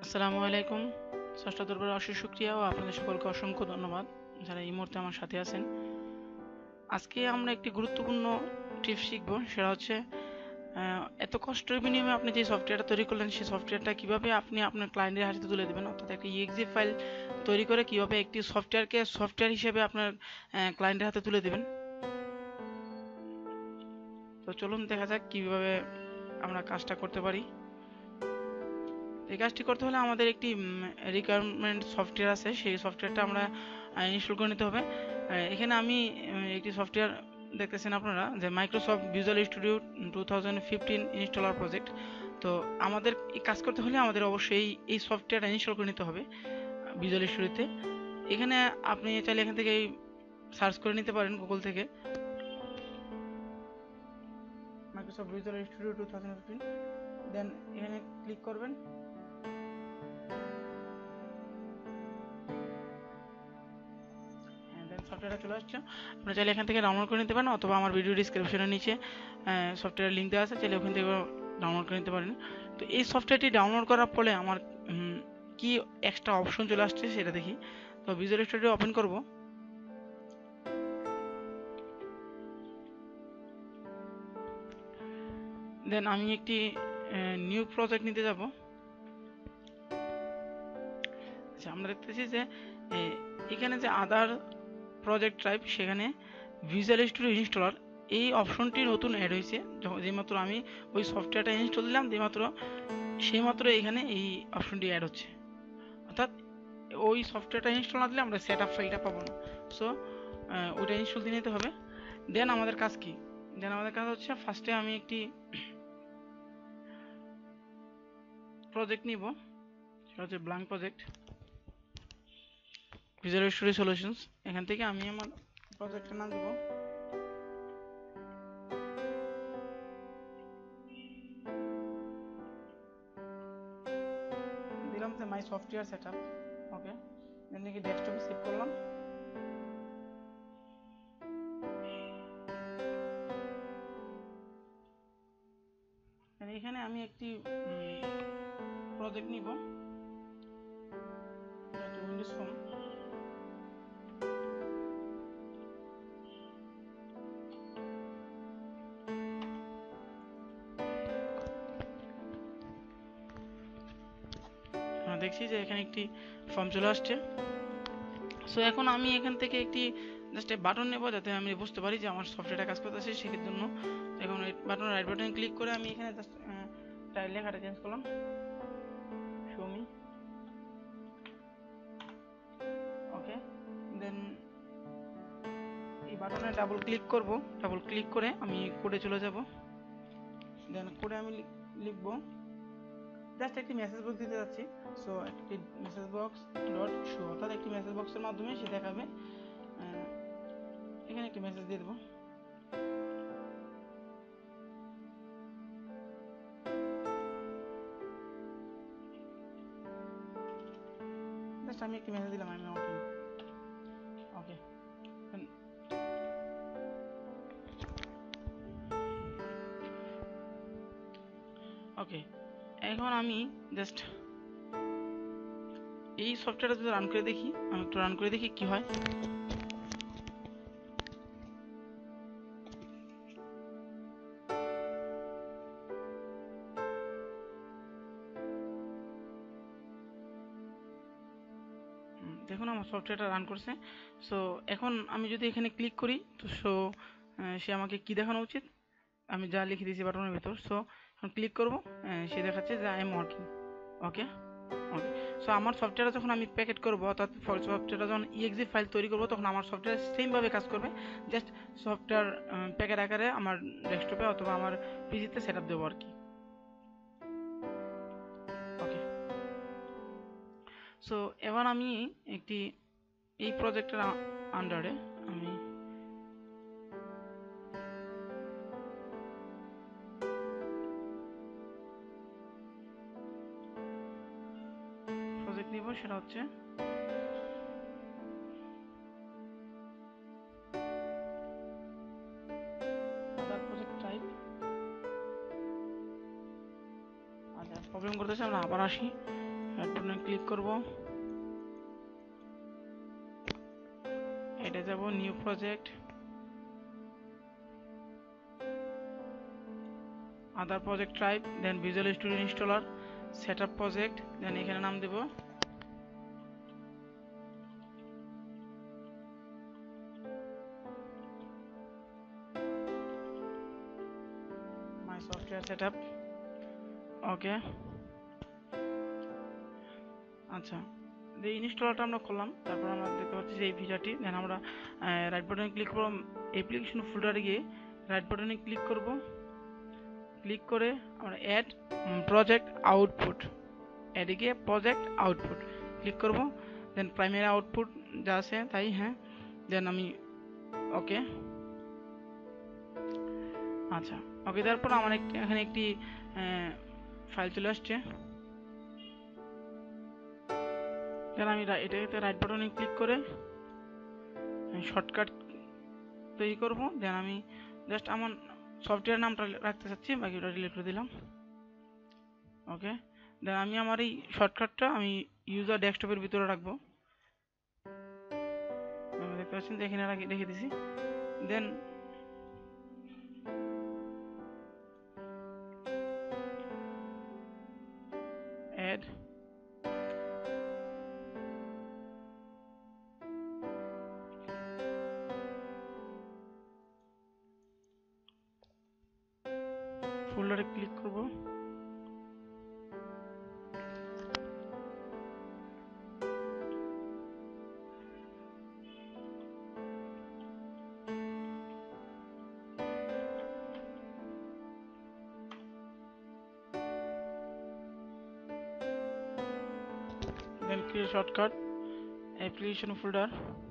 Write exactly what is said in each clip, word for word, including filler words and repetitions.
আসসালামু আলাইকুম। ষষ্ঠ দরবারে অশেষ শুকরিয়া ও আপনাদের সকলকে অসংখ্য ধন্যবাদ যারা এই মুহূর্তে আমার সাথে আছেন। আজকে আমরা একটি গুরুত্বপূর্ণ টিপস শিখব, সেটা হচ্ছে এত কষ্টের বিনিময়ে আপনি যে সফটওয়্যারটা তৈরি করলেন সেই সফটওয়্যারটা কিভাবে আপনি আপনার ক্লায়েন্টের হাতে তুলে দেবেন, অর্থাৎ একটা ইএক্সি ফাইল তৈরি করে কিভাবে একটি সফটওয়্যারকে সফটওয়্যার হিসেবে আপনার ক্লায়েন্টের হাতে তুলে দেবেন। তো চলুন দেখা যাক কিভাবে আমরা কাজটা করতে পারি। এই কাজটি করতে হলে আমাদের একটি রিকোয়ারমেন্ট সফটওয়্যার আছে, সেই সফটওয়্যারটা আমরা ইনস্টল করে নিতে হবে। এখানে আমি একটি সফটওয়্যার দেখতেছেন আপনারা যে Microsoft visual studio two thousand fifteen installer project. তো আমাদের এই কাজ করতে হলে আমাদের অবশ্যই এই সফটওয়্যারটা ইনস্টল করে নিতে হবে ভিজুয়াল স্টুডিওতে। এখানে আপনি চাইলে এখান থেকে সার্চ করে নিতে পারেন গুগল থেকে Microsoft visual studio two thousand fifteen, then এখানে ক্লিক করবেন। সফটওয়্যারটা চলে আসছে, আপনারা চাইলে এখান থেকে ডাউনলোড করে নিতে পারেন, অথবা আমার ভিডিও ডিসক্রিপশনের নিচে সফটওয়্যার লিঙ্ক দেওয়া আছে, চাইলে ওখান থেকে ডাউনলোড করে নিতে পারেন। তো এই সফটওয়্যারটি ডাউনলোড করার পরে আমার কি এক্সট্রা অপশন চলে আসছে সেটা দেখি। তো ভিজুয়াল স্টুডিও ওপেন করব। দেন আমি একটি নিউ প্রজেক্ট নিতে যাব। আচ্ছা, আমরা দেখতেছি যে এখানে যে আদার প্রজেক্ট টাইপ, সেখানে ভিজুয়াল স্টুডিও ইনস্টলার এই অপশনটি নতুন অ্যাড হয়েছে। যেমাত্র আমি ওই সফটওয়্যারটা ইনস্টল দিলাম যেমাত্র সেইমাত্র এখানে এই অপশনটি অ্যাড হচ্ছে, অর্থাৎ ওই সফটওয়্যারটা ইনস্টল না দিলে আমরা সেট আপ ফাইলটা পাবো না। সো ওইটা ইনস্টল দিয়ে নিতে হবে। দেন আমাদের কাজ কি? দেন আমাদের কাজ হচ্ছে ফার্স্টে আমি একটি প্রজেক্ট নিব, সেটা হচ্ছে blank project visual studio solutions. এখান থেকে আমি আমার প্রজেক্টের নাম দেব দিলাম যে মাই সফটওয়্যার সেটআপ। ওকে, দেন দেখি ডেস্কটপে সেভ করলাম। এখানে আমি একটি প্রজেক্ট নিব, উইন্ডোজ ফোন। দেখছি যে এখানে একটি ফর্ম চলে আসছে। সো এখন আমি এখান থেকে একটি জাস্ট বাটন নেব, যাতে আমি বুঝতে পারি যে আমার সফটওয়্যারটা কাজ করতেছে সেটার জন্য। এখন এই বাটন রাইট বাটন ক্লিক করে আমি এখানে জাস্ট লেখাটা চেঞ্জ করলাম, শো মি। ওকে, দেন এই বাটনে ডাবল ক্লিক করব। ডাবল ক্লিক করে আমি কোডে চলে যাব। দেন কোডে আমি লিখব, জাস্ট একটি মেসেজ বক্স দিতে যাচ্ছি। সো একটি মেসেজ বক্স ডট শো, অর্থাৎ একটি মেসেজ বক্সের মাধ্যমে সে দেখাবে। এখানে একটি মেসেজ দিয়ে দেবো। জাস্ট আমি একটি মেসেজ দিলাম, আমি ওকে ওকে ওকে এখন আমি জাস্ট এই সফটওয়্যারটা যদি রান করে দেখি, আমি একটু রান করে দেখি কি হয়। দেখুন আমার সফটওয়্যারটা রান করছে। সো এখন আমি যদি এখানে ক্লিক করি, তো সো সে আমাকে কি দেখানো উচিত, আমি যা লিখে দিয়েছি বাটনের ভিতর। সো এখন ক্লিক করব, সে দেখাচ্ছে যে I am working. Okay okay so আমার সফটওয়্যারটা যখন আমি প্যাকেট করবো, অর্থাৎ সফটওয়্যারটা যখন ইএক্সি ফাইল তৈরি করবো, তখন আমার সফটওয়্যার সেমভাবে কাজ করবে। জাস্ট সফটওয়্যার প্যাকেট আকারে আমার ডেস্কটপে অথবা আমার পিসিতে সেট আপ দেবো আর কি। ওকে, সো এবার আমি একটি এই প্রজেক্টের আন্ডারে আমি প্রজেক্ট নিব, সেটা হচ্ছে আদার প্রজেক্ট টাইপ। আচ্ছা, প্রবলেম করতেছে, আমরা আবার আসি। রাইট বাটনে ক্লিক করব, এটা যাব new project, other project type, then visual studio installer, setup project, then এখানে নাম দেব মাই সফটওয়্যার সেটআপ। ওকে, আচ্ছা এই ইনস্টলারটা আমরা করলাম, তারপর আমরা দেখতে পাচ্ছি যে এই ফিচারটি, দেন আমরা রাইট বাটনে ক্লিক করব, অ্যাপ্লিকেশন ফোল্ডারে গিয়ে রাইট বাটনে ক্লিক করব, ক্লিক করে আমরা অ্যাড প্রজেক্ট আউটপুট, অ্যাডে গিয়ে প্রজেক্ট আউটপুট ক্লিক করব, দেন প্রাইমারি আউটপুট যা আছে তাই, হ্যাঁ, দেন আমি ওকে। আচ্ছা ওকে, তারপর আমার এখানে একটি ফাইল চলে আসছে, দেন আমি এটাতে রাইট বাটনে ক্লিক করে শর্টকাট তৈরি করব, দেন আমি জাস্ট আমার সফটওয়্যার নামটা রাখতে চাচ্ছি, বাকি ওটা ডিলিট করে দিলাম। ওকে, দেন আমি আমার এই শর্টকাটটা আমি ইউজার ডেস্কটপের ভিতরে রাখবো, দেখতে পাচ্ছেন যে এখানে রেখে দিছি। দেন অ্যাড ফোল্ডারে ক্লিক করব, then create shortcut application folder,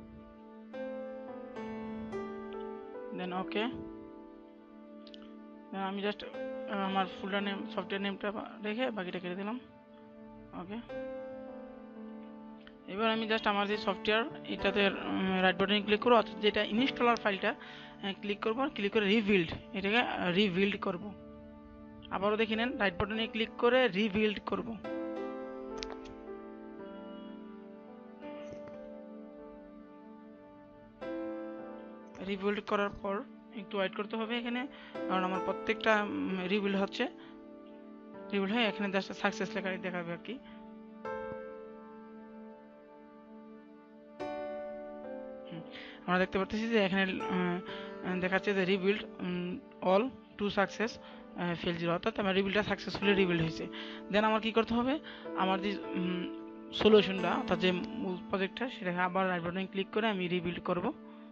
then okay. আমি জাস্ট আমার ফোল্ডার নেম সফটওয়্যার নেমটা রেখে বাকিটা কেটে দিলাম। ওকে, এবার আমি জাস্ট আমার যে সফটওয়্যার এটাতে রাইট বাটনে ক্লিক করব, অর্থাৎ যেটা ইনস্টলার ফাইলটা ক্লিক করব, ক্লিক করে রিবিল্ড, এটাকে রিবিল্ড করব। আবারও দেখে নেন, রাইট বাটনে ক্লিক করে রিবিল্ড করব। রিবিল্ড করার পর একটু ওয়েট করতে হবে এখানে, কারণ আমার প্রত্যেকটা রিবিল্ড হচ্ছে, রিবিল্ড হয়ে এখানে জাস্ট সাকসেস লেখা দেখাবে আর কি। আমরা দেখতে পাচ্ছি যে এখানে দেখাচ্ছে যে rebuild all two success fail zero, অর্থাৎ আমার রিবিল্ডটা সাকসেসফুলি রিবিল্ড হয়েছে। দেন আমার কি করতে হবে, আমার যে সলিউশনটা অর্থাৎ যে মূল প্রজেক্টটা সেটাকে আবার রাইট বাটনে ক্লিক করে আমি রিবিল্ড করব।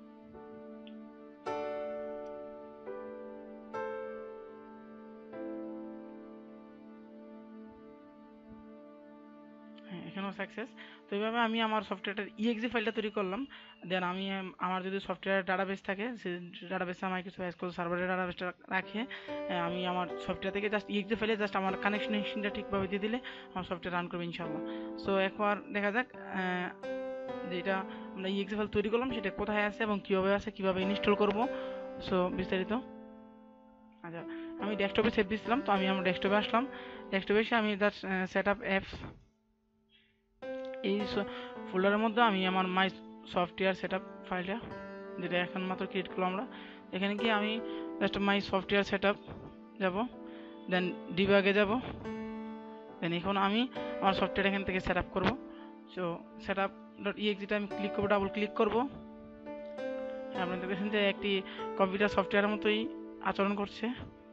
এখানেও সাকসেস। তো এইভাবে আমি আমার সফটওয়্যারটার ইএক্সি ফাইলটা তৈরি করলাম। দেন আমি আমার যদি সফটওয়্যার ডাটাবেস থাকে, সেই ডাটাবেসে আমার কিছু এসকিউএল সার্ভারের ডাটাবেসটা রাখে আমি আমার সফটওয়্যার থেকে জাস্ট ইএক্সি ফাইলে জাস্ট আমার কানেকশন হিস্ট্রিটা ঠিকভাবে দিয়ে দিলে আমার সফটওয়্যার রান করবে ইনশাআল্লাহ। সো একবার দেখা যাক যেটা আমরা ইএক্সি ফাইল তৈরি করলাম সেটা কোথায় আছে এবং কীভাবে আছে, কীভাবে ইনস্টল করব, সো বিস্তারিত। আচ্ছা, আমি ডেস্কটপে সেভ দিয়েছিলাম, তো আমি আমার ডেস্কটপে আসলাম। ডেস্কটপে এসে আমি জাস্ট সেট আপ অ্যাপস এই ফোল্ডারের মধ্যে আমি আমার মাই সফটওয়্যার সেটআপ ফাইলটা, যেটা এখন মাত্র ক্রিয়েট করলাম আমরা, এখানে গিয়ে আমি জাস্ট মাই সফটওয়্যার সেটআপ যাব, দেন ডিবাগে যাব, দেন এখন আমি আমার সফটওয়্যার এখান থেকে সেটআপ করব। সো সেটআপ ডট ইএক্সিটা আমি ক্লিক করব, ডাবল ক্লিক করব। আপনারা দেখেন যে একটি কম্পিউটার সফটওয়্যারের মতোই আচরণ করছে।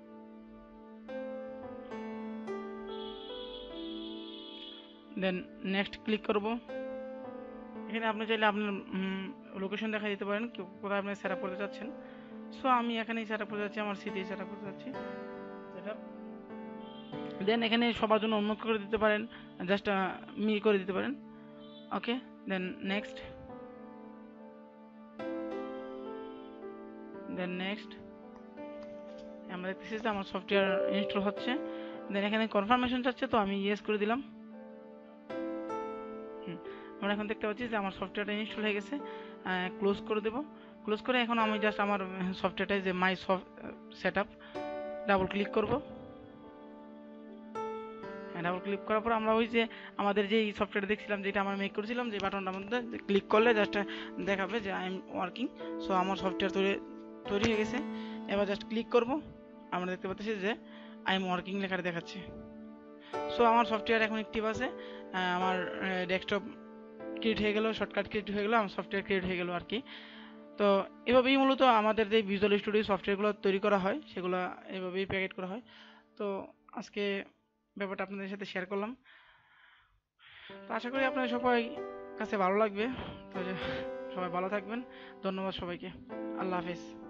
দেন নেক্সট ক্লিক করব। এখানে আপনি চাইলে আপনার লোকেশন দেখা দিতে পারেন কোথায় আপনি সেটআপ করতে চাচ্ছেন। সো আমি এখানেই সেটআপ করতে যাচ্ছি, আমার সিটি সেটআপ করতে যাচ্ছি সেটআপ। দেন এখানে সবার জন্য উন্মুক্ত করে দিতে পারেন, জাস্ট মি করে দিতে পারেন। Okay, then next, then next. আমরা দেখতেছি যে আমার সফটওয়্যার ইনস্টল হচ্ছে। দেন এখানে কনফার্মেশন চাচ্ছে, তো আমি ইয়েস করে দিলাম। আমরা এখন দেখতে পাচ্ছি যে আমার সফটওয়্যারটা ইনস্টল হয়ে গেছে। ক্লোজ করে দেব। ক্লোজ করে এখন আমি জাস্ট আমার সফটওয়্যারটা যে my soft setup double click করব। ডাবল ক্লিক করার পর আমরা ওই যে আমাদের যেই সফটওয়্যার দেখছিলাম, যেটা আমরা মেক করেছিলাম, যে বাটনটার মধ্যে ক্লিক করলে জাস্ট দেখাবে যে আই এম ওয়ার্কিং। সো আমার সফটওয়্যার তৈরি তৈরি হয়ে গেছে। এবার জাস্ট ক্লিক করব, আমরা দেখতে পাচ্ছি যে আই এম ওয়ার্কিং লেখাটা দেখাচ্ছে। সো আমার সফটওয়্যার এখন অ্যাক্টিভ আছে, আমার ডেস্কটপ ক্রিয়েট হয়ে গেল, শর্টকাট ক্রিয়েট হয়ে গেল, আমার সফটওয়্যার ক্রিয়েট হয়ে গেল আর কি। তো এভাবেই মূলত আমাদের যে ভিজুয়াল স্টুডিও সফটওয়্যারগুলো তৈরি করা হয় সেগুলো এভাবেই প্যাকেট করা হয়। তো আজকে ব্যাপারটা আপনাদের সাথে শেয়ার করলাম। তো আশা করি আপনাদের সবাই কাছে ভালো লাগবে। তো সবাই ভালো থাকবেন, ধন্যবাদ সবাইকে, আল্লাহ হাফেজ।